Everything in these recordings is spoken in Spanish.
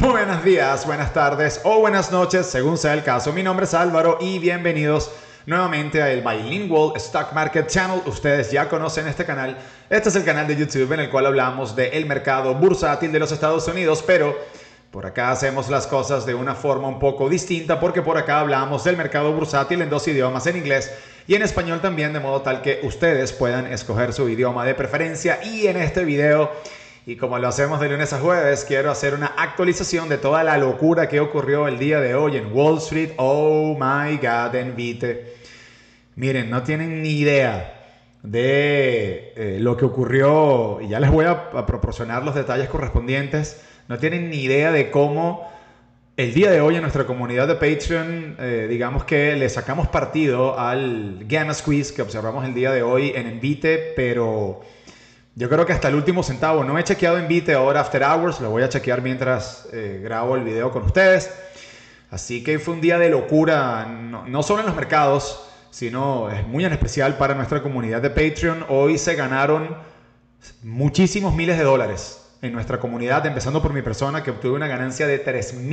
Buenos días, buenas tardes o buenas noches, según sea el caso. Mi nombre es Álvaro y bienvenidos nuevamente a el Bilingual Stock Market Channel. Ustedes ya conocen este canal. Este es el canal de YouTube en el cual hablamos del mercado bursátil de los Estados Unidos, pero por acá hacemos las cosas de una forma un poco distinta porque por acá hablamos del mercado bursátil en dos idiomas, en inglés y en español también, de modo tal que ustedes puedan escoger su idioma de preferencia. Y en este video, y como lo hacemos de lunes a jueves, quiero hacer una actualización de toda la locura que ocurrió el día de hoy en Wall Street. Oh my God, Envite. Miren, no tienen ni idea de lo que ocurrió, y ya les voy a proporcionar los detalles correspondientes. No tienen ni idea de cómo el día de hoy en nuestra comunidad de Patreon, digamos que le sacamos partido al Gamma Squeeze que observamos el día de hoy en Envite, pero yo creo que hasta el último centavo. No he chequeado Envite ahora After Hours, lo voy a chequear mientras grabo el video con ustedes. Así que fue un día de locura, no solo en los mercados, sino es muy en especial para nuestra comunidad de Patreon. Hoy se ganaron muchísimos miles de dólares en nuestra comunidad, empezando por mi persona, que obtuve una ganancia de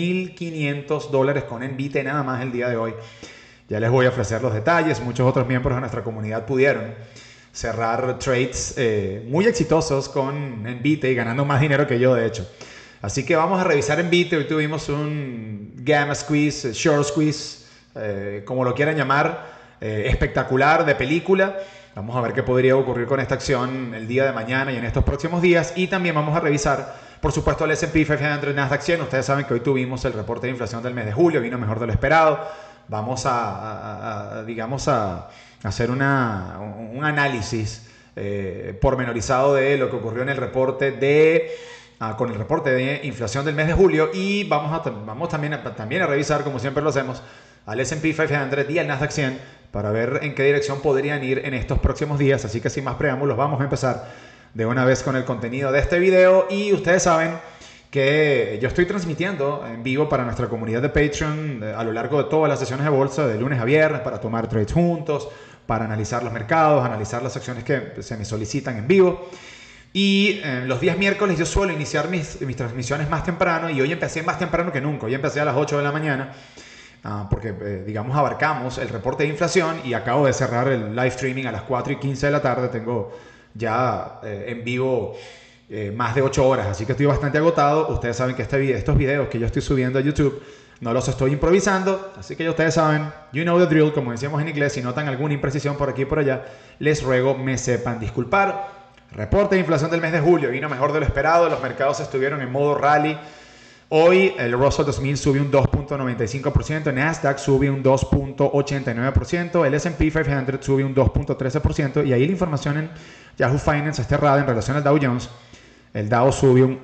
$3,500 con Envite nada más el día de hoy. Ya les voy a ofrecer los detalles. Muchos otros miembros de nuestra comunidad pudieron cerrar trades muy exitosos con Envite y ganando más dinero que yo, de hecho. Así que vamos a revisar Envite. Hoy tuvimos un Gamma Squeeze, Short Squeeze, como lo quieran llamar, espectacular, de película. Vamos a ver qué podría ocurrir con esta acción el día de mañana y en estos próximos días. Y también vamos a revisar, por supuesto, el S&P 500 Nasdaq 100. Ustedes saben que hoy tuvimos el reporte de inflación del mes de julio, vino mejor de lo esperado. Vamos a hacer un análisis pormenorizado de lo que ocurrió en el reporte con el reporte de inflación del mes de julio, y vamos también a revisar, como siempre lo hacemos, al S&P 500 y al Nasdaq 100 para ver en qué dirección podrían ir en estos próximos días. Así que sin más preámbulos, vamos a empezar de una vez con el contenido de este video. Y ustedes saben que yo estoy transmitiendo en vivo para nuestra comunidad de Patreon a lo largo de todas las sesiones de bolsa, de lunes a viernes, para tomar trades juntos, para analizar los mercados, analizar las acciones que se me solicitan en vivo. Y los días miércoles yo suelo iniciar mis transmisiones más temprano, y hoy empecé más temprano que nunca. Hoy empecé a las 8 de la mañana porque, digamos, abarcamos el reporte de inflación y acabo de cerrar el live streaming a las 4:15 de la tarde. Tengo ya en vivo más de 8 horas, así que estoy bastante agotado. Ustedes saben que estos videos que yo estoy subiendo a YouTube no los estoy improvisando, así que ya ustedes saben, you know the drill, como decíamos en inglés. Si notan alguna imprecisión por aquí y por allá, les ruego me sepan disculpar. Reporte de inflación del mes de julio vino mejor de lo esperado. Los mercados estuvieron en modo rally. Hoy el Russell 2000 sube un 2.95%, Nasdaq sube un 2.89%, el S&P 500 sube un 2.13%, y ahí la información en Yahoo Finance está errada en relación al Dow Jones. El Dow sube un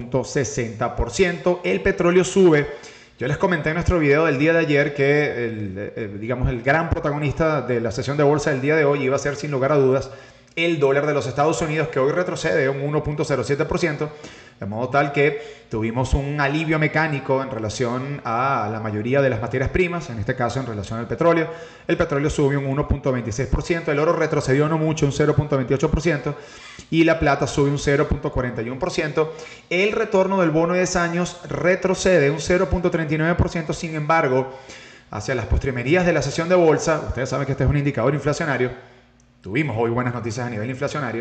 1.60%, el petróleo sube. Yo les comenté en nuestro video del día de ayer que el gran protagonista de la sesión de bolsa del día de hoy iba a ser, sin lugar a dudas, el dólar de los Estados Unidos, que hoy retrocede un 1.07%, de modo tal que tuvimos un alivio mecánico en relación a la mayoría de las materias primas, en este caso en relación al petróleo. El petróleo subió un 1.26%, el oro retrocedió no mucho, un 0.28%, y la plata sube un 0.41%. El retorno del bono de 10 años retrocede un 0.39%, sin embargo, hacia las postrimerías de la sesión de bolsa, ustedes saben que este es un indicador inflacionario. Tuvimos hoy buenas noticias a nivel inflacionario.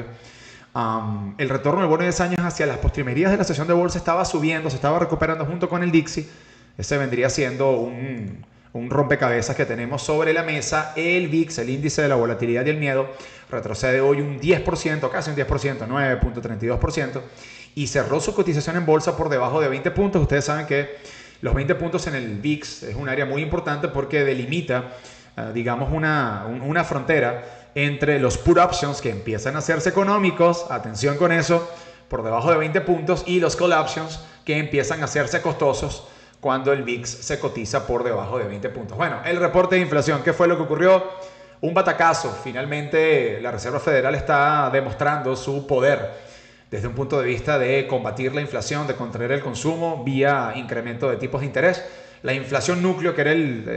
El retorno del bono de 10 años hacia las postrimerías de la sesión de bolsa estaba subiendo, se estaba recuperando junto con el Dixie. Ese vendría siendo un rompecabezas que tenemos sobre la mesa. El VIX, el índice de la volatilidad y el miedo, retrocede hoy un 10%, casi un 10%, 9.32%, y cerró su cotización en bolsa por debajo de 20 puntos. Ustedes saben que los 20 puntos en el VIX es un área muy importante porque delimita, digamos, una frontera entre los put options, que empiezan a hacerse económicos, atención con eso, por debajo de 20 puntos, y los call options, que empiezan a hacerse costosos cuando el VIX se cotiza por debajo de 20 puntos. Bueno, el reporte de inflación, ¿qué fue lo que ocurrió? Un batacazo. Finalmente la Reserva Federal está demostrando su poder desde un punto de vista de combatir la inflación, de contraer el consumo vía incremento de tipos de interés. la inflación núcleo, que era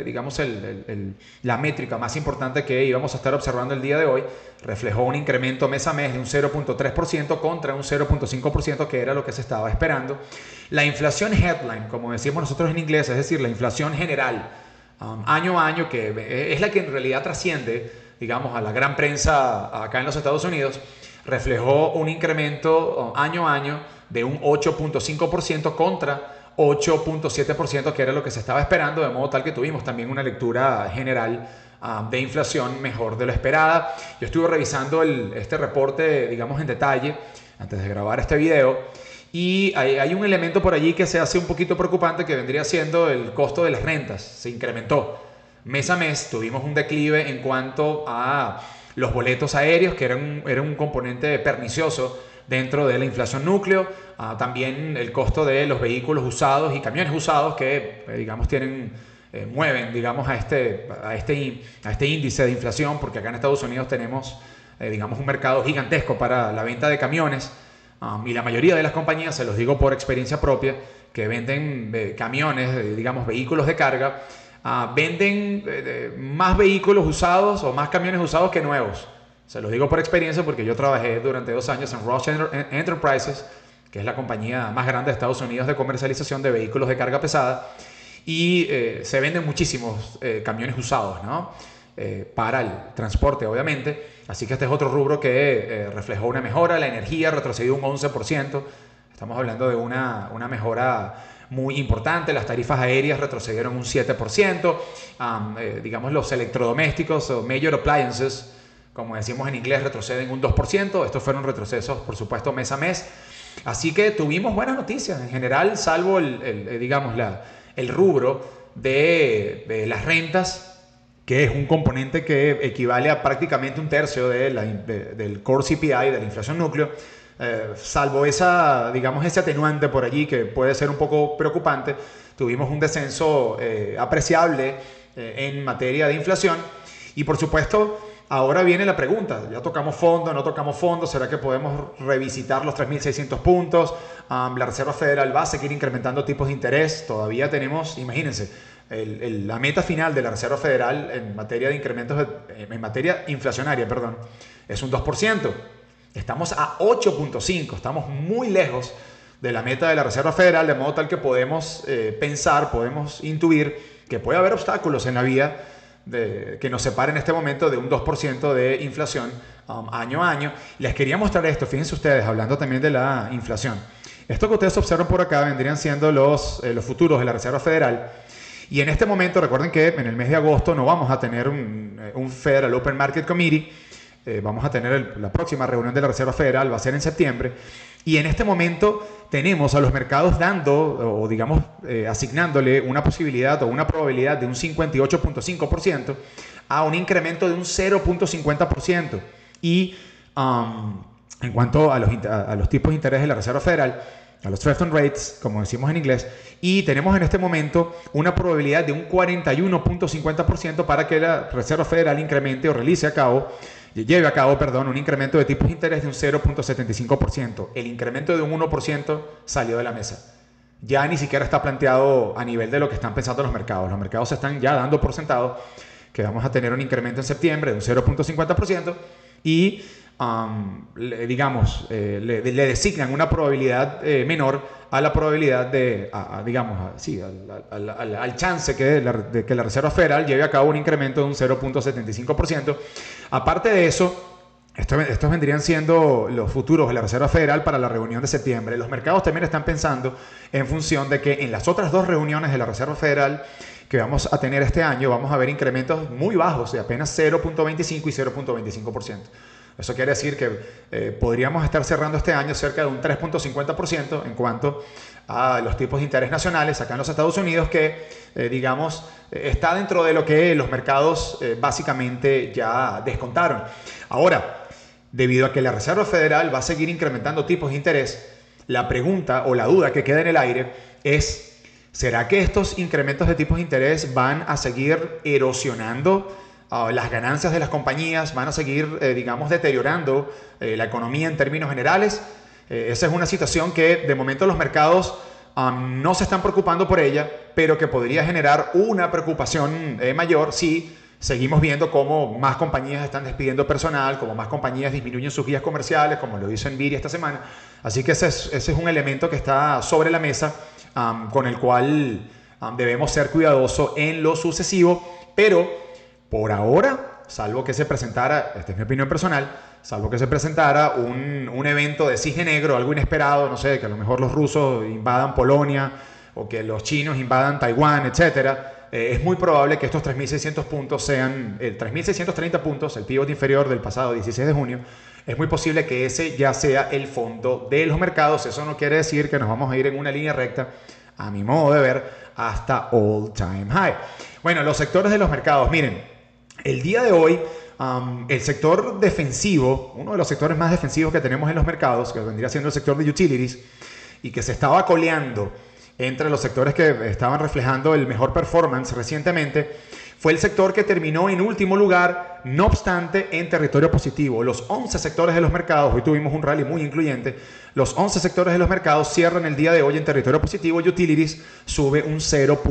la métrica más importante que íbamos a estar observando el día de hoy, reflejó un incremento mes a mes de un 0.3% contra un 0.5% que era lo que se estaba esperando. La inflación headline, como decimos nosotros en inglés, es decir, la inflación general, año a año, que es la que en realidad trasciende, digamos, a la gran prensa acá en los Estados Unidos, reflejó un incremento año a año de un 8.5% contra 8.7%, que era lo que se estaba esperando, de modo tal que tuvimos también una lectura general de inflación mejor de lo esperada. Yo estuve revisando este reporte, digamos, en detalle antes de grabar este video, y hay un elemento por allí que se hace un poquito preocupante, que vendría siendo el costo de las rentas. Se incrementó mes a mes, tuvimos un declive en cuanto a los boletos aéreos, que eran un componente pernicioso dentro de la inflación núcleo. También el costo de los vehículos usados y camiones usados que, digamos, mueven, digamos, a este índice de inflación, porque acá en Estados Unidos tenemos, digamos, un mercado gigantesco para la venta de camiones. Y la mayoría de las compañías, se los digo por experiencia propia, que venden camiones, digamos, vehículos de carga, venden más vehículos usados o más camiones usados que nuevos. Se los digo por experiencia porque yo trabajé durante 2 años en Rush Enterprises, que es la compañía más grande de Estados Unidos de comercialización de vehículos de carga pesada, y se venden muchísimos camiones usados, ¿no? Para el transporte, obviamente. Así que este es otro rubro que reflejó una mejora. La energía retrocedió un 11%. Estamos hablando de una mejora muy importante. Las tarifas aéreas retrocedieron un 7%. Digamos, los electrodomésticos o major appliances, como decimos en inglés, retroceden un 2%. Estos fueron retrocesos, por supuesto, mes a mes. Así que tuvimos buenas noticias en general, salvo el rubro de las rentas, que es un componente que equivale a prácticamente un tercio del core CPI, de la inflación núcleo. Salvo ese atenuante por allí que puede ser un poco preocupante, tuvimos un descenso apreciable en materia de inflación. Y por supuesto, ahora viene la pregunta: ¿ya tocamos fondo, no tocamos fondo? ¿Será que podemos revisitar los 3.600 puntos? La Reserva Federal va a seguir incrementando tipos de interés. Todavía tenemos, imagínense, la meta final de la Reserva Federal en materia de incrementos, en materia inflacionaria, perdón, es un 2%. Estamos a 8.5%, estamos muy lejos de la meta de la Reserva Federal, de modo tal que podemos pensar, podemos intuir que puede haber obstáculos en la vía que nos separen en este momento de un 2% de inflación año a año. Les quería mostrar esto, fíjense ustedes, hablando también de la inflación. Esto que ustedes observan por acá vendrían siendo los futuros de la Reserva Federal. Y en este momento, recuerden que en el mes de agosto no vamos a tener un Federal Open Market Committee. Vamos a tener la próxima reunión de la Reserva Federal, va a ser en septiembre. Y en este momento tenemos a los mercados dando, o digamos, asignándole una posibilidad o una probabilidad de un 58.5% a un incremento de un 0.50%. Y en cuanto a los tipos de interés de la Reserva Federal, a los Treasury Rates, como decimos en inglés, y tenemos en este momento una probabilidad de un 41.50% para que la Reserva Federal incremente o lleve a cabo un incremento de tipos de interés de un 0.75%. El incremento de un 1% salió de la mesa. Ya ni siquiera está planteado a nivel de lo que están pensando los mercados. Los mercados se están ya dando por sentado que vamos a tener un incremento en septiembre de un 0.50% y le designan una probabilidad menor a la probabilidad al chance de que la Reserva Federal lleve a cabo un incremento de un 0.75%. Aparte de eso, estos vendrían siendo los futuros de la Reserva Federal para la reunión de septiembre. Los mercados también están pensando en función de que en las otras 2 reuniones de la Reserva Federal que vamos a tener este año, vamos a ver incrementos muy bajos de apenas 0.25 y 0.25%. Eso quiere decir que podríamos estar cerrando este año cerca de un 3.50% en cuanto a los tipos de interés nacionales acá en los Estados Unidos, que está dentro de lo que los mercados básicamente ya descontaron. Ahora, debido a que la Reserva Federal va a seguir incrementando tipos de interés, la pregunta o la duda que queda en el aire es: ¿será que estos incrementos de tipos de interés van a seguir erosionando las ganancias de las compañías, van a seguir, deteriorando la economía en términos generales? Esa es una situación que de momento los mercados no se están preocupando por ella, pero que podría generar una preocupación mayor si seguimos viendo cómo más compañías están despidiendo personal, como más compañías disminuyen sus guías comerciales, como lo hizo Nvidia esta semana. Así que ese es un elemento que está sobre la mesa, con el cual debemos ser cuidadosos en lo sucesivo, pero por ahora, salvo que se presentara, esta es mi opinión personal, salvo que se presentara un evento de cisne negro, algo inesperado, no sé, que a lo mejor los rusos invadan Polonia o que los chinos invadan Taiwán, etcétera, es muy probable que estos 3.600 puntos sean, 3.630 puntos, el pivot inferior del pasado 16 de junio, es muy posible que ese ya sea el fondo de los mercados. Eso no quiere decir que nos vamos a ir en una línea recta, a mi modo de ver, hasta all time high. Bueno, los sectores de los mercados, miren, el día de hoy, el sector defensivo, uno de los sectores más defensivos que tenemos en los mercados, que vendría siendo el sector de utilities, y que se estaba coleando entre los sectores que estaban reflejando el mejor performance recientemente, fue el sector que terminó en último lugar, no obstante, en territorio positivo. Los 11 sectores de los mercados, hoy tuvimos un rally muy incluyente, los 11 sectores de los mercados cierran el día de hoy en territorio positivo. Utilities sube un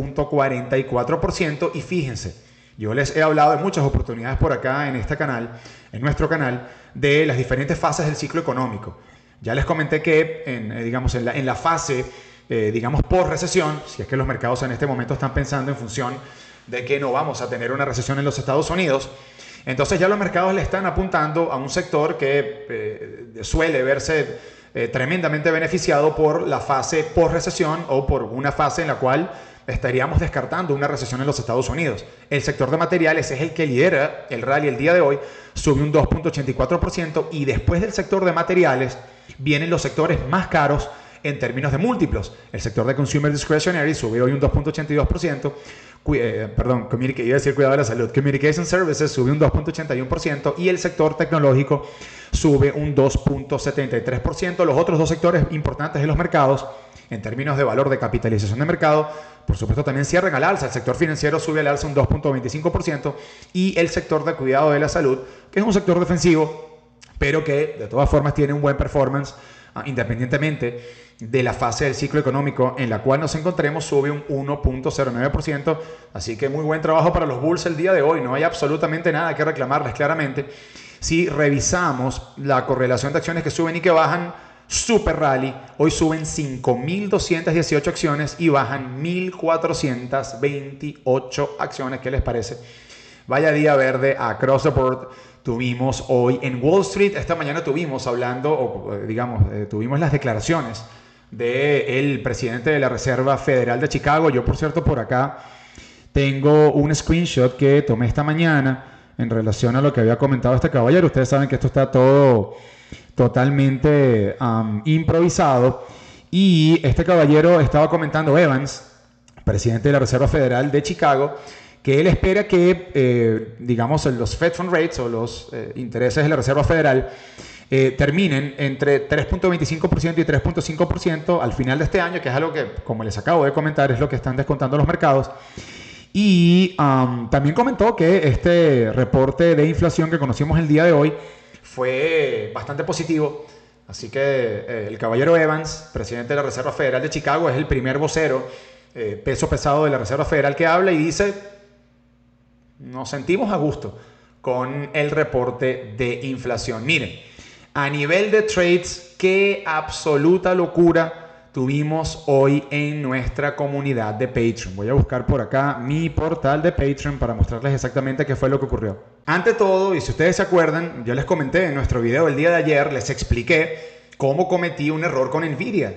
0.44%, y fíjense, yo les he hablado de muchas oportunidades por acá en este canal, en nuestro canal, de las diferentes fases del ciclo económico. Ya les comenté que en la fase, por recesión, si es que los mercados en este momento están pensando en función de que no vamos a tener una recesión en los Estados Unidos, entonces ya los mercados le están apuntando a un sector que suele verse tremendamente beneficiado por la fase post-recesión, o por una fase en la cual estaríamos descartando una recesión en los Estados Unidos. El sector de materiales es el que lidera el rally el día de hoy, sube un 2.84%, y después del sector de materiales vienen los sectores más caros en términos de múltiplos. El sector de Consumer Discretionary sube hoy un 2.82%, iba a decir cuidado de la salud, Communication Services sube un 2.81%, y el sector tecnológico sube un 2.73%. Los otros dos sectores importantes de los mercados, en términos de valor de capitalización de mercado, por supuesto también cierran al alza. El sector financiero sube al alza un 2.25%, y el sector de cuidado de la salud, que es un sector defensivo, pero que de todas formas tiene un buen performance, independientemente de la fase del ciclo económico en la cual nos encontremos, sube un 1.09%. Así que muy buen trabajo para los bulls el día de hoy. No hay absolutamente nada que reclamarles, claramente. Si revisamos la correlación de acciones que suben y que bajan, super rally. Hoy suben 5.218 acciones y bajan 1.428 acciones. ¿Qué les parece? Vaya día verde across the board tuvimos hoy en Wall Street. Esta mañana tuvimos tuvimos las declaraciones del presidente de la Reserva Federal de Chicago. Yo, por cierto, por acá tengo un screenshot que tomé esta mañana en relación a lo que había comentado este caballero. Ustedes saben que esto está todo totalmente improvisado, y este caballero estaba comentando, Evans, presidente de la Reserva Federal de Chicago, que él espera que, los Fed Fund Rates, o los intereses de la Reserva Federal, terminen entre 3.25% y 3.5% al final de este año, que es algo que, como les acabo de comentar, es lo que están descontando los mercados. Y también comentó que este reporte de inflación que conocimos el día de hoy fue bastante positivo. Así que el caballero Evans, presidente de la Reserva Federal de Chicago, es el primer vocero peso pesado de la Reserva Federal que habla y dice: nos sentimos a gusto con el reporte de inflación. Miren, a nivel de trades, qué absoluta locura tuvimos hoy en nuestra comunidad de Patreon. Voy a buscar por acá mi portal de Patreon para mostrarles exactamente qué fue lo que ocurrió. Ante todo, y si ustedes se acuerdan, yo les comenté en nuestro video del día de ayer, les expliqué cómo cometí un error con Nvidia.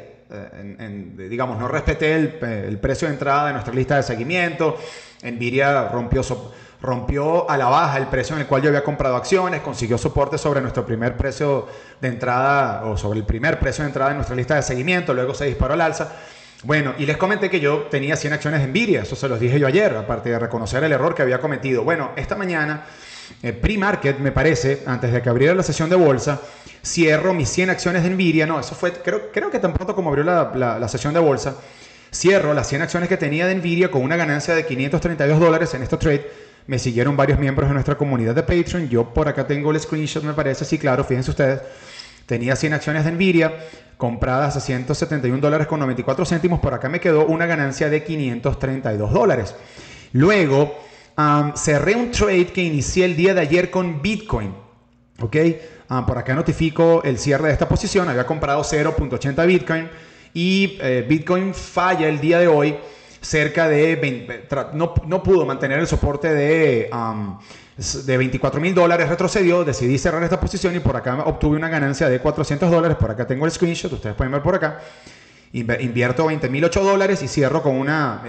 No respeté el precio de entrada de nuestra lista de seguimiento. Nvidia rompió a la baja el precio en el cual yo había comprado acciones, consiguió soporte sobre nuestro primer precio de entrada, o sobre el primer precio de entrada de nuestra lista de seguimiento, luego se disparó al alza. Bueno, y les comenté que yo tenía 100 acciones de Nvidia, eso se los dije yo ayer, aparte de reconocer el error que había cometido. Bueno, esta mañana, pre-market, me parece, antes de que abriera la sesión de bolsa, cierro mis 100 acciones de Nvidia. No, eso fue, creo que tan pronto como abrió la sesión de bolsa, cierro las 100 acciones que tenía de Nvidia con una ganancia de $532 en este trade. Me siguieron varios miembros de nuestra comunidad de Patreon. Yo por acá tengo el screenshot, me parece. Sí, claro, fíjense ustedes. tenía 100 acciones de Nvidia compradas a $171.94. Por acá me quedó una ganancia de $532. Luego, cerré un trade que inicié el día de ayer con Bitcoin. ¿Ok? Por acá notifico el cierre de esta posición. Había comprado 0.80 Bitcoin y Bitcoin falla el día de hoy cerca de 20, no pudo mantener el soporte de $24,000, retrocedió, decidí cerrar esta posición y por acá obtuve una ganancia de $400. Por acá tengo el screenshot, ustedes pueden ver por acá. Invierto $20,008 y cierro con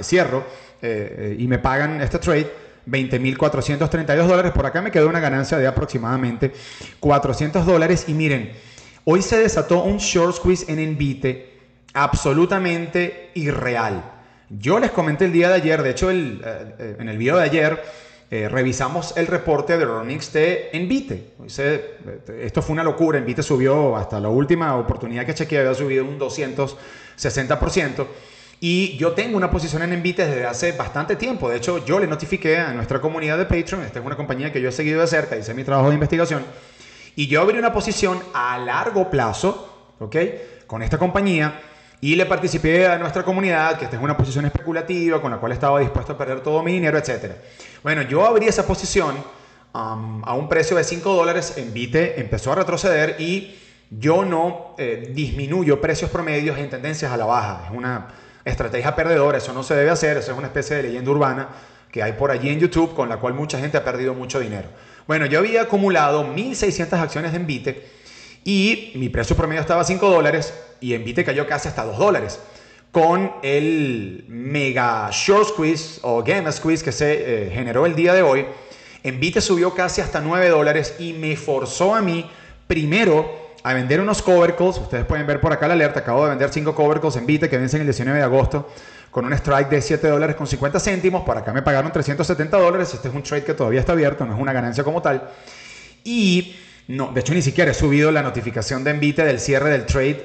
y me pagan este trade $20,432. Por acá me quedó una ganancia de aproximadamente $400. Y miren, hoy se desató un short squeeze en Envite absolutamente irreal. Yo les comenté el día de ayer, de hecho en el video de ayer revisamos el reporte de earnings de Envite. Esto fue una locura, Envite subió hasta la última oportunidad que chequeé, había subido un 260%. Y yo tengo una posición en Envite desde hace bastante tiempo. De hecho, yo le notifiqué a nuestra comunidad de Patreon. Esta es una compañía que yo he seguido de cerca, hice mi trabajo de investigación. Y yo abrí una posición a largo plazo, ¿ok?, con esta compañía. Y le participé a nuestra comunidad que esta es una posición especulativa con la cual estaba dispuesto a perder todo mi dinero, etc. Bueno, yo abrí esa posición a un precio de $5. Envite empezó a retroceder y yo no disminuyo precios promedios en tendencias a la baja. Es una estrategia perdedora, eso no se debe hacer, eso es una especie de leyenda urbana que hay por allí en YouTube con la cual mucha gente ha perdido mucho dinero. Bueno, yo había acumulado 1.600 acciones de Envite y mi precio promedio estaba a $5 y Envite cayó casi hasta $2. Con el mega short squeeze o gamma squeeze que se generó el día de hoy, Envite subió casi hasta $9 y me forzó a mí primero a vender unos cover calls. Ustedes pueden ver por acá la alerta. Acabo de vender 5 cover calls en Envite que vencen el 19 de agosto con un strike de $7.50. Por acá me pagaron $370. Este es un trade que todavía está abierto, no es una ganancia como tal. Y no, de hecho ni siquiera he subido la notificación de Envite del cierre del trade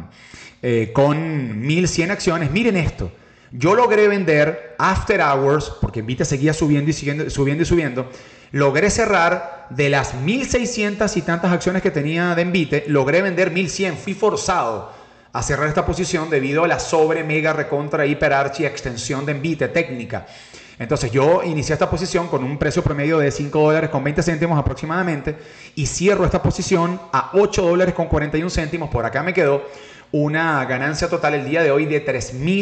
con 1.100 acciones. Miren esto. Yo logré vender after hours, porque Envite seguía subiendo y subiendo. Logré cerrar de las 1.600 y tantas acciones que tenía de Envite, logré vender 1.100. Fui forzado a cerrar esta posición debido a la sobre, mega, recontra, hiper, archi extensión de Envite técnica. Entonces yo inicié esta posición con un precio promedio de $5.20 aproximadamente y cierro esta posición a $8.41. Por acá me quedó una ganancia total el día de hoy de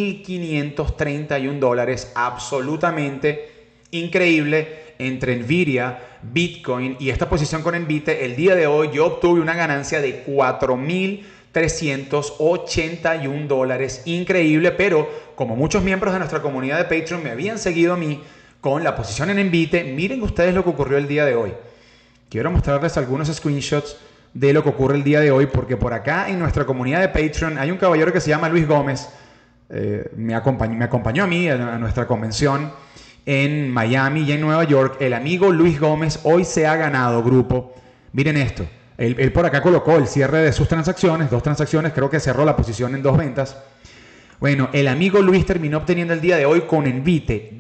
$3.531. Absolutamente increíble. Entre Nvidia, Bitcoin y esta posición con Envite, el día de hoy yo obtuve una ganancia de $4.381. Increíble, pero como muchos miembros de nuestra comunidad de Patreon me habían seguido a mí con la posición en Envite, miren ustedes lo que ocurrió el día de hoy. Quiero mostrarles algunos screenshots de lo que ocurre el día de hoy, porque por acá en nuestra comunidad de Patreon hay un caballero que se llama Luis Gómez. Me acompañó a mí a nuestra convención en Miami y en Nueva York. El amigo Luis Gómez hoy se ha ganado, grupo. Miren esto. Él por acá colocó el cierre de sus transacciones, 2 transacciones, creo que cerró la posición en 2 ventas. Bueno, el amigo Luis terminó obteniendo el día de hoy con Envite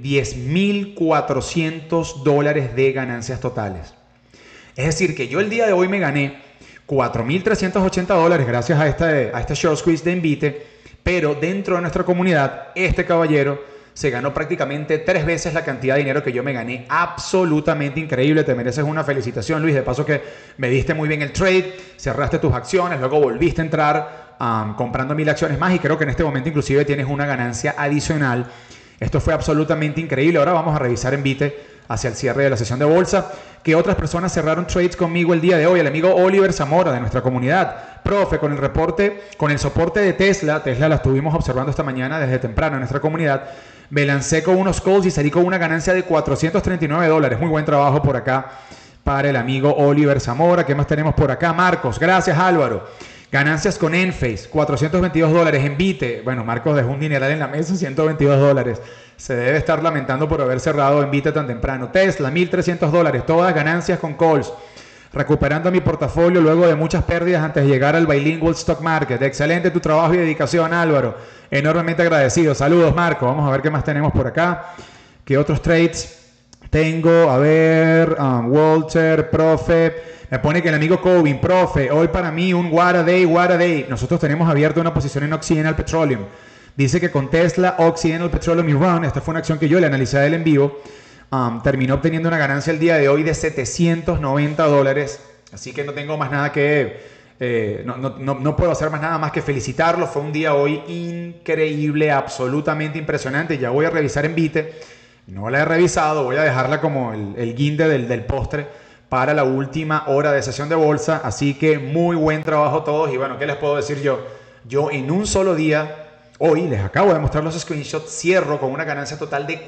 $10,400 de ganancias totales. Es decir, que yo el día de hoy me gané $4.380 gracias a este short squeeze de Envite, pero dentro de nuestra comunidad, este caballero se ganó prácticamente 3 veces la cantidad de dinero que yo me gané. Absolutamente increíble. Te mereces una felicitación, Luis. De paso que me diste muy bien el trade, cerraste tus acciones, luego volviste a entrar comprando 1.000 acciones más y creo que en este momento inclusive tienes una ganancia adicional. Esto fue absolutamente increíble. Ahora vamos a revisar Envite hacia el cierre de la sesión de bolsa. Que otras personas cerraron trades conmigo el día de hoy. El amigo Oliver Zamora de nuestra comunidad. Profe, con el soporte de Tesla la estuvimos observando esta mañana desde temprano en nuestra comunidad. Me lancé con unos calls y salí con una ganancia de $439. Muy buen trabajo por acá para el amigo Oliver Zamora. ¿Qué más tenemos por acá? Marcos, gracias Álvaro. Ganancias con Enphase, $422. Envite, bueno, Marcos dejó un dineral en la mesa, $122. Se debe estar lamentando por haber cerrado Envite tan temprano. Tesla, $1.300. Todas ganancias con calls. Recuperando mi portafolio luego de muchas pérdidas antes de llegar al Bilingual Stock Market. Excelente tu trabajo y dedicación, Álvaro. Enormemente agradecido. Saludos, Marco. Vamos a ver qué más tenemos por acá. ¿Qué otros trades Tengo, a ver, Walter, profe. Me pone que el amigo Cobin, profe, hoy para mí un what a day. Nosotros tenemos abierto una posición en Occidental Petroleum. Dice que con Tesla, Occidental Petroleum y Run, esta fue una acción que yo le analicé a él en vivo, terminó obteniendo una ganancia el día de hoy de $790. Así que no tengo más nada que... no puedo hacer más nada más que felicitarlo. Fue un día hoy increíble, absolutamente impresionante. Ya voy a revisar en Vite. No la he revisado, voy a dejarla como el guinde del postre para la última hora de sesión de bolsa. Así que muy buen trabajo todos. Y bueno, ¿qué les puedo decir yo? Yo en un solo día, hoy les acabo de mostrar los screenshots, cierro con una ganancia total de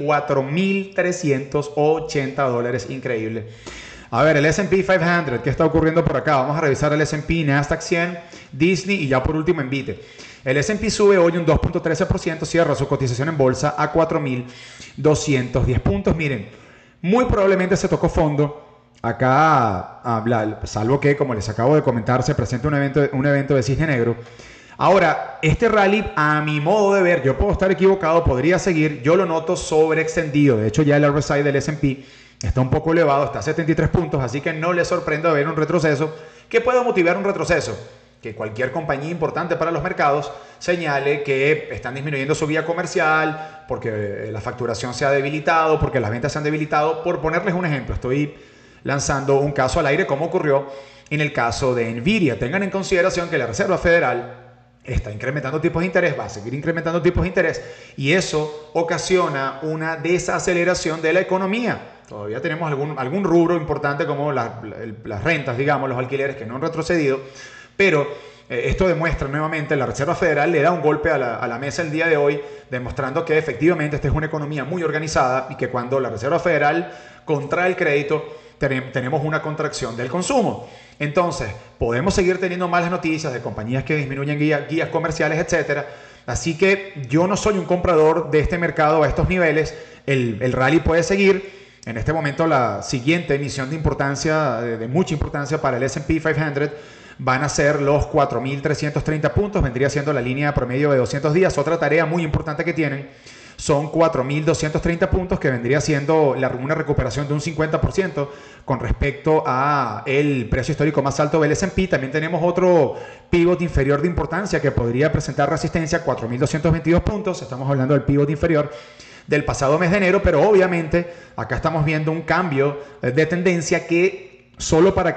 $4,380. Increíble. A ver, el S&P 500, ¿qué está ocurriendo por acá? Vamos a revisar el S&P, Nasdaq 100, Disney y ya por último en Vite. El S&P sube hoy un 2.13%, cierra su cotización en bolsa a 4.210 puntos. Miren, muy probablemente se tocó fondo. Acá, salvo que, como les acabo de comentar, se presenta un evento de cisne negro. Ahora, este rally, a mi modo de ver, yo puedo estar equivocado, podría seguir, yo lo noto sobreextendido. De hecho, ya el RSI del S&P está un poco elevado, está a 73 puntos, así que no le sorprende ver un retroceso. ¿Qué puede motivar un retroceso? Que cualquier compañía importante para los mercados señale que están disminuyendo su vía comercial, porque la facturación se ha debilitado, porque las ventas se han debilitado. Por ponerles un ejemplo, estoy lanzando un caso al aire como ocurrió en el caso de Nvidia. Tengan en consideración que la Reserva Federal está incrementando tipos de interés, va a seguir incrementando tipos de interés y eso ocasiona una desaceleración de la economía. Todavía tenemos algún rubro importante como las rentas, digamos, los alquileres que no han retrocedido, pero esto demuestra nuevamente, la Reserva Federal le da un golpe a la mesa el día de hoy, demostrando que efectivamente esta es una economía muy organizada y que cuando la Reserva Federal contrae el crédito, tenemos una contracción del consumo. Entonces, podemos seguir teniendo malas noticias de compañías que disminuyen guías comerciales, etcétera. Así que yo no soy un comprador de este mercado a estos niveles. El rally puede seguir. En este momento, la siguiente emisión de importancia, de mucha importancia para el S&P 500, van a ser los 4.330 puntos. Vendría siendo la línea promedio de 200 días. Otra tarea muy importante que tienen son 4.230 puntos, que vendría siendo una recuperación de un 50% con respecto a el precio histórico más alto del S&P. También tenemos otro pivot inferior de importancia que podría presentar resistencia, 4.222 puntos. Estamos hablando del pivot inferior del pasado mes de enero, pero obviamente acá estamos viendo un cambio de tendencia que solo para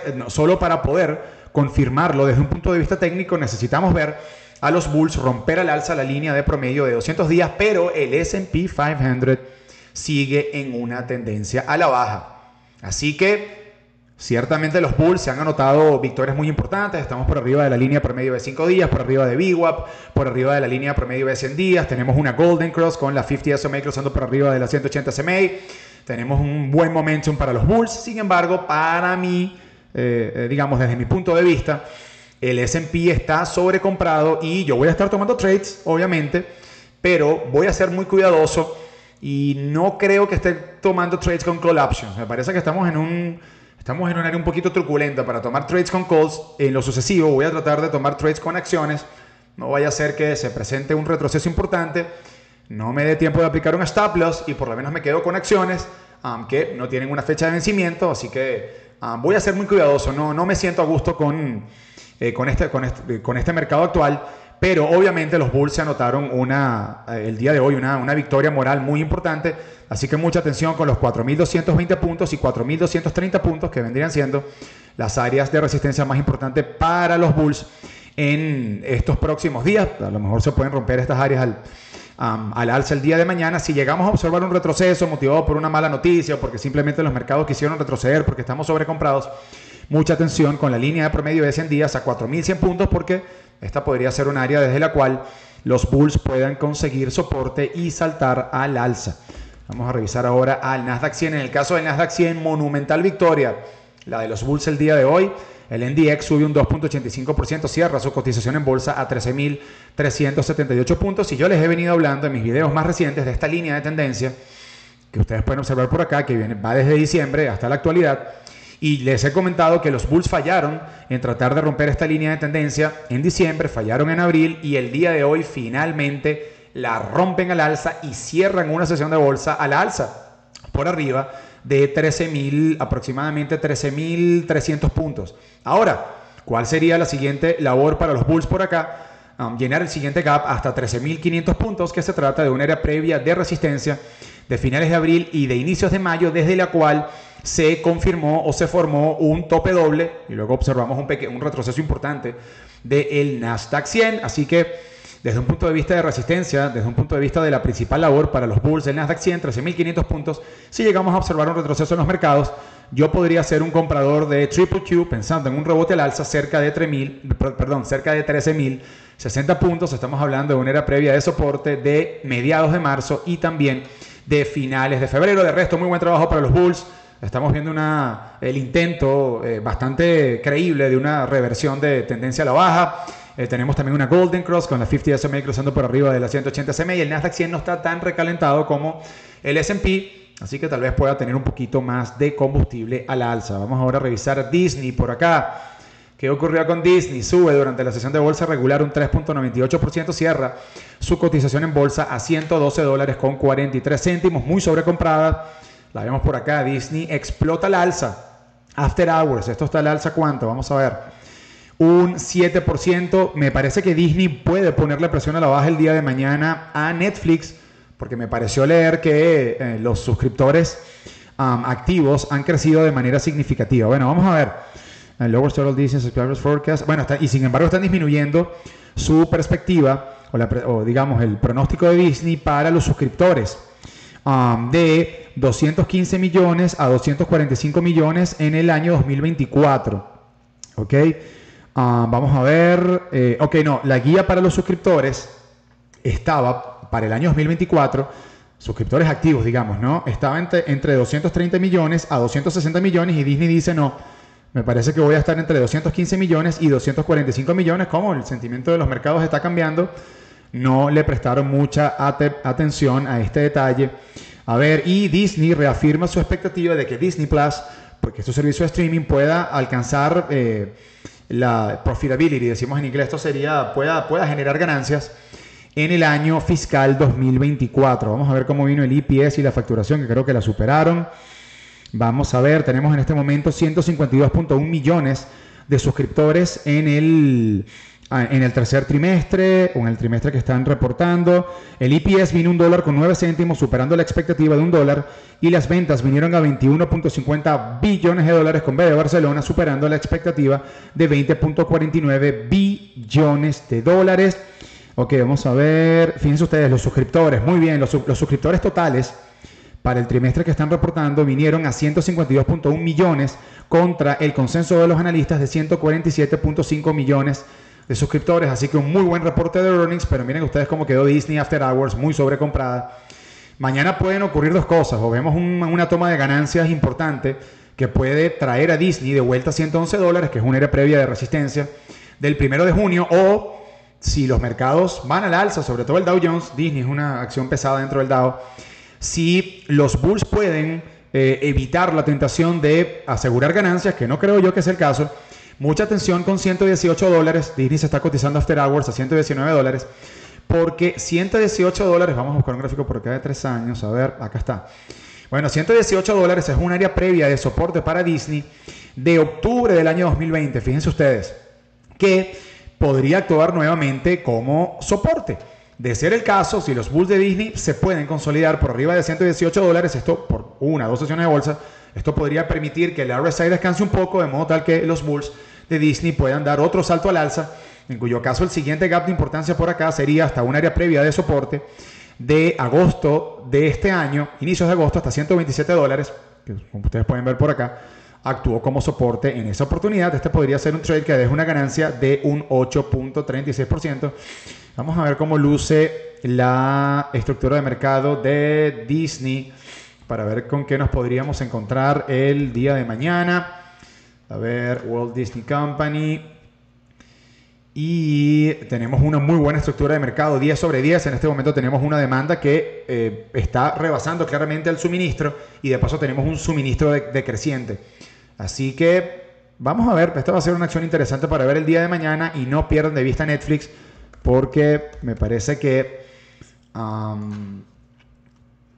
poder confirmarlo desde un punto de vista técnico necesitamos ver a los bulls romper al alza la línea de promedio de 200 días, pero el S&P 500 sigue en una tendencia a la baja. Así que ciertamente los bulls se han anotado victorias muy importantes. Estamos por arriba de la línea promedio de 5 días, por arriba de VWAP, por arriba de la línea promedio de 100 días. Tenemos una Golden Cross con la 50 SMA cruzando por arriba de la 180 SMA. Tenemos un buen momentum para los bulls. Sin embargo, para mí, digamos desde mi punto de vista, el S&P está sobrecomprado y yo voy a estar tomando trades, obviamente, pero voy a ser muy cuidadoso y no creo que esté tomando trades con call options. Me parece que estamos en un área un poquito truculenta para tomar trades con calls. En lo sucesivo voy a tratar de tomar trades con acciones. No vaya a ser que se presente un retroceso importante, no me dé tiempo de aplicar un stop loss y por lo menos me quedo con acciones que no tienen una fecha de vencimiento. Así que voy a ser muy cuidadoso. No me siento a gusto con este mercado actual, pero obviamente los bulls se anotaron el día de hoy una victoria moral muy importante, así que mucha atención con los 4.220 puntos y 4.230 puntos que vendrían siendo las áreas de resistencia más importantes para los bulls en estos próximos días. A lo mejor se pueden romper estas áreas al alza el día de mañana. Si llegamos a observar un retroceso motivado por una mala noticia o porque simplemente los mercados quisieron retroceder porque estamos sobrecomprados, mucha atención con la línea de promedio de 100 días a 4.100 puntos, porque esta podría ser un área desde la cual los bulls puedan conseguir soporte y saltar al alza. Vamos a revisar ahora al Nasdaq 100. En el caso del Nasdaq 100, monumental victoria la de los bulls el día de hoy. El NDX sube un 2.85%, cierra su cotización en bolsa a 13.378 puntos. Y yo les he venido hablando en mis videos más recientes de esta línea de tendencia que ustedes pueden observar por acá, que va desde diciembre hasta la actualidad. Y les he comentado que los bulls fallaron en tratar de romper esta línea de tendencia en diciembre, fallaron en abril y el día de hoy finalmente la rompen al alza y cierran una sesión de bolsa al alza. por arriba de 13.000, aproximadamente 13.300 puntos. Ahora, ¿cuál sería la siguiente labor para los Bulls por acá? Llenar el siguiente gap hasta 13.500 puntos, que se trata de una área previa de resistencia de finales de abril y de inicios de mayo, desde la cual se confirmó o se formó un tope doble y luego observamos un retroceso importante del Nasdaq 100. Así que desde un punto de vista de resistencia, desde un punto de vista de la principal labor para los Bulls del Nasdaq 100, 13.500 puntos, si llegamos a observar un retroceso en los mercados, yo podría ser un comprador de Triple Q pensando en un rebote al alza cerca de 13.060 puntos. Estamos hablando de una era previa de soporte de mediados de marzo y también de finales de febrero. De resto, muy buen trabajo para los Bulls. Estamos viendo el intento bastante creíble de una reversión de tendencia a la baja. Tenemos también una Golden Cross con la 50 SMA cruzando por arriba de la 180 SMA, y el Nasdaq 100 no está tan recalentado como el S&P. Así que tal vez pueda tener un poquito más de combustible a la alza. Vamos ahora a revisar Disney por acá. ¿Qué ocurrió con Disney? Sube durante la sesión de bolsa regular un 3.98%, cierra su cotización en bolsa a $112.43, muy sobrecomprada. La vemos por acá. Disney explota la alza. After Hours, esto está al alza, ¿cuánto? Vamos a ver. Un 7%. Me parece que Disney puede ponerle presión a la baja el día de mañana a Netflix, porque me pareció leer que los suscriptores activos han crecido de manera significativa. Bueno, vamos a ver. El Lower Total Disney Subscribers Forecast. Bueno, y sin embargo están disminuyendo su perspectiva, o digamos el pronóstico de Disney para los suscriptores, de 215 millones a 245 millones en el año 2024. ¿Ok? Vamos a ver. La guía para los suscriptores estaba para el año 2024, suscriptores activos, digamos, ¿no? Estaba entre 230 millones a 260 millones y Disney dice no. Me parece que voy a estar entre 215 millones y 245 millones. Como el sentimiento de los mercados está cambiando, no le prestaron mucha atención a este detalle. A ver, y Disney reafirma su expectativa de que Disney Plus, porque su servicio de streaming, pueda alcanzar la profitability, decimos en inglés, esto sería, pueda generar ganancias en el año fiscal 2024. Vamos a ver cómo vino el EPS y la facturación, que creo que la superaron. Vamos a ver, tenemos en este momento 152.1 millones de suscriptores en el tercer trimestre, o en el trimestre que están reportando. El EPS vino $1.09, superando la expectativa de $1, y las ventas vinieron a 21.50 billones de dólares con B de Barcelona, superando la expectativa de 20.49 billones de dólares. Ok, vamos a ver, fíjense ustedes, los suscriptores, muy bien, los suscriptores totales para el trimestre que están reportando vinieron a 152.1 millones contra el consenso de los analistas de 147.5 millones de suscriptores. Así que un muy buen reporte de earnings, pero miren ustedes cómo quedó Disney After Hours, muy sobrecomprada. Mañana pueden ocurrir dos cosas: o vemos una toma de ganancias importante que puede traer a Disney de vuelta a $111, que es una área previa de resistencia del 1 de junio, o si los mercados van al alza, sobre todo el Dow Jones, Disney es una acción pesada dentro del Dow, si los Bulls pueden evitar la tentación de asegurar ganancias, que no creo yo que sea el caso. Mucha atención con $118. Disney se está cotizando After Hours a $119, porque $118, vamos a buscar un gráfico por acá de 3 años, a ver, acá está. Bueno, $118 es un área previa de soporte para Disney de octubre del año 2020. Fíjense ustedes que podría actuar nuevamente como soporte. De ser el caso, si los Bulls de Disney se pueden consolidar por arriba de $118, esto por 1 o 2 sesiones de bolsa, esto podría permitir que el RSI descanse un poco, de modo tal que los Bulls de Disney puedan dar otro salto al alza, en cuyo caso el siguiente gap de importancia por acá sería hasta un área previa de soporte de agosto de este año, inicios de agosto, hasta $127, que como ustedes pueden ver por acá, actuó como soporte en esa oportunidad. Este podría ser un trade que deje una ganancia de un 8.36%. Vamos a ver cómo luce la estructura de mercado de Disney para ver con qué nos podríamos encontrar el día de mañana. A ver, Walt Disney Company. Y tenemos una muy buena estructura de mercado, 10 sobre 10. En este momento tenemos una demanda que está rebasando claramente al suministro, y de paso tenemos un suministro decreciente. Así que vamos a ver, esta va a ser una acción interesante para ver el día de mañana, y no pierdan de vista Netflix, porque me parece que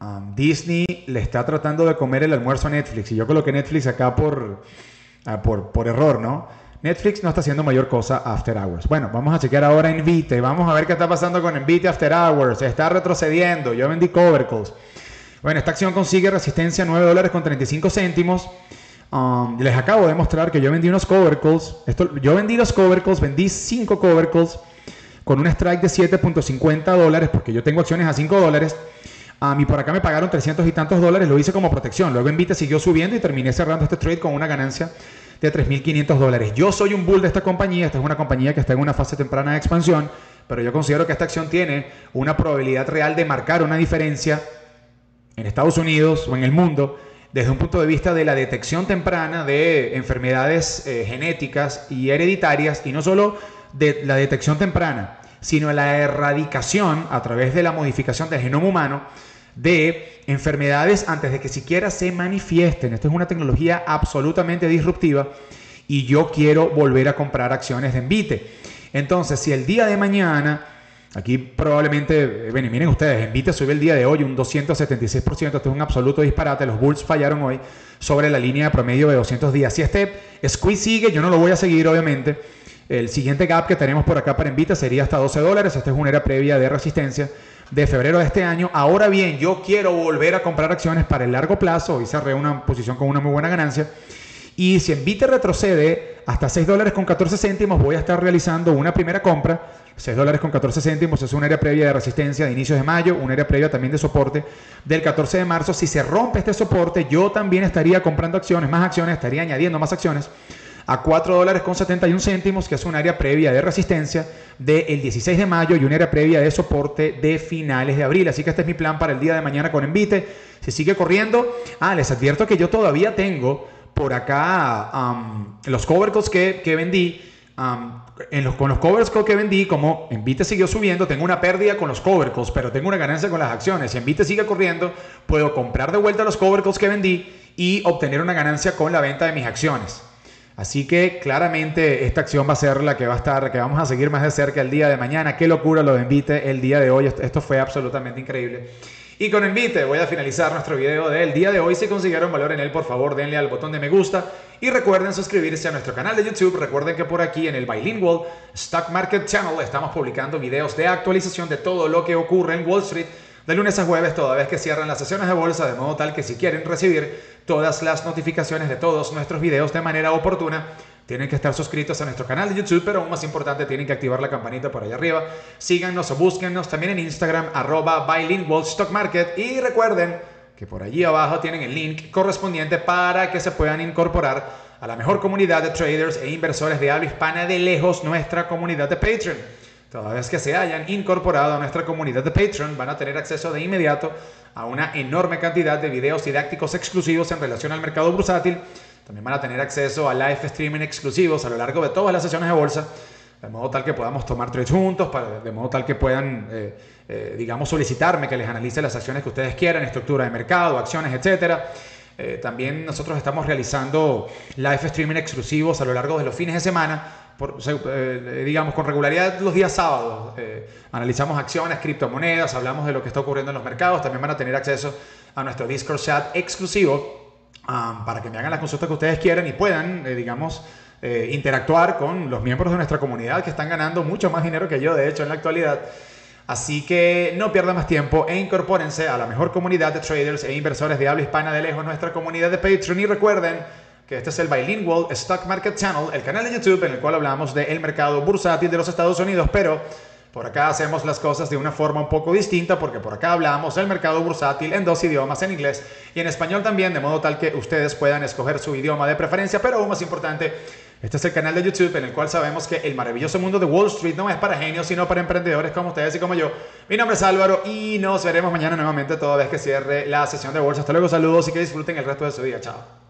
Disney le está tratando de comer el almuerzo a Netflix. Y yo coloqué Netflix acá por error, ¿no? Netflix no está haciendo mayor cosa After Hours. Bueno, vamos a chequear ahora Invite. Vamos a ver qué está pasando con Invite After Hours. Está retrocediendo. Yo vendí cover calls. Bueno, esta acción consigue resistencia a $9.35. Les acabo de mostrar que yo vendí unos cover calls. Yo vendí los cover calls, vendí 5 cover calls con un strike de $7.50 porque yo tengo acciones a $5. Y por acá me pagaron 300 y tantos dólares, lo hice como protección. Luego Invite siguió subiendo y terminé cerrando este trade con una ganancia de $3.500. Yo soy un bull de esta compañía. Esta es una compañía que está en una fase temprana de expansión, pero yo considero que esta acción tiene una probabilidad real de marcar una diferencia en Estados Unidos o en el mundo desde un punto de vista de la detección temprana de enfermedades genéticas y hereditarias, y no solo de la detección temprana, sino la erradicación a través de la modificación del genoma humano de enfermedades antes de que siquiera se manifiesten. Esto es una tecnología absolutamente disruptiva y yo quiero volver a comprar acciones de Invite. Entonces, si el día de mañana, aquí probablemente, bueno, miren ustedes, Invite sube el día de hoy un 276%, esto es un absoluto disparate, los bulls fallaron hoy sobre la línea de promedio de 200 días. Si este squeeze sigue, yo no lo voy a seguir obviamente. El siguiente gap que tenemos por acá para Invite sería hasta $12. Esta es una era previa de resistencia de febrero de este año. Ahora bien, yo quiero volver a comprar acciones para el largo plazo. Hoy cerré una posición con una muy buena ganancia. Y si Invite retrocede hasta $6.14, voy a estar realizando una primera compra. $6.14 es una área previa de resistencia de inicios de mayo, una área previa también de soporte del 14 de marzo. Si se rompe este soporte, yo también estaría comprando acciones, más acciones, estaría añadiendo más acciones a $4.71, que es un área previa de resistencia del 16 de mayo y un área previa de soporte de finales de abril. Así que este es mi plan para el día de mañana con Invite. Si sigue corriendo, les advierto que yo todavía tengo por acá los cover calls que vendí. Con los cover calls que vendí, como Invite siguió subiendo, tengo una pérdida con los cover calls, pero tengo una ganancia con las acciones. Si Invite sigue corriendo, puedo comprar de vuelta los cover calls que vendí y obtener una ganancia con la venta de mis acciones. Así que claramente esta acción va a ser la que que vamos a seguir más de cerca el día de mañana. Qué locura lo de Invite el día de hoy. Esto fue absolutamente increíble. Y con Invite voy a finalizar nuestro video del día de hoy. Si consiguieron valor en él, por favor denle al botón de me gusta y recuerden suscribirse a nuestro canal de YouTube. Recuerden que por aquí en el Bilingual Stock Market Channel estamos publicando videos de actualización de todo lo que ocurre en Wall Street de lunes a jueves, toda vez que cierran las sesiones de bolsa, de modo tal que si quieren recibir todas las notificaciones de todos nuestros videos de manera oportuna, tienen que estar suscritos a nuestro canal de YouTube, pero aún más importante, tienen que activar la campanita por allá arriba. Síganos o búsquennos también en Instagram, @bilingualstockmarket, y recuerden que por allí abajo tienen el link correspondiente para que se puedan incorporar a la mejor comunidad de traders e inversores de habla hispana, de lejos nuestra comunidad de Patreon. Toda vez que se hayan incorporado a nuestra comunidad de Patreon, van a tener acceso de inmediato a una enorme cantidad de videos didácticos exclusivos en relación al mercado bursátil. También van a tener acceso a live streaming exclusivos a lo largo de todas las sesiones de bolsa, de modo tal que podamos tomar trades juntos, de modo tal que puedan, digamos, solicitarme que les analice las acciones que ustedes quieran, estructura de mercado, acciones, etcétera. También nosotros estamos realizando live streaming exclusivos a lo largo de los fines de semana, digamos con regularidad los días sábados. Analizamos acciones, criptomonedas, hablamos de lo que está ocurriendo en los mercados. También van a tener acceso a nuestro Discord chat exclusivo para que me hagan las consultas que ustedes quieran y puedan, digamos, interactuar con los miembros de nuestra comunidad que están ganando mucho más dinero que yo, de hecho, en la actualidad. Así que no pierdan más tiempo e incorpórense a la mejor comunidad de traders e inversores de habla hispana, de lejos nuestra comunidad de Patreon. Y recuerden que este es el Bilingual Stock Market Channel, el canal de YouTube en el cual hablamos del mercado bursátil de los Estados Unidos, pero por acá hacemos las cosas de una forma un poco distinta, porque por acá hablamos del mercado bursátil en 2 idiomas, en inglés y en español también, de modo tal que ustedes puedan escoger su idioma de preferencia. Pero aún más importante, este es el canal de YouTube en el cual sabemos que el maravilloso mundo de Wall Street no es para genios, sino para emprendedores como ustedes y como yo. Mi nombre es Álvaro y nos veremos mañana nuevamente toda vez que cierre la sesión de bolsa. Hasta luego, saludos y que disfruten el resto de su día. Chao.